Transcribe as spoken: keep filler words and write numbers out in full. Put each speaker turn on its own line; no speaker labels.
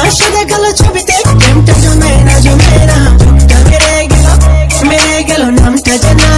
সাদা কালো ছবিতে প্রেমটা জমে না জমে না, চোখটা মেরে গেল মেরে গেল নামটা যেন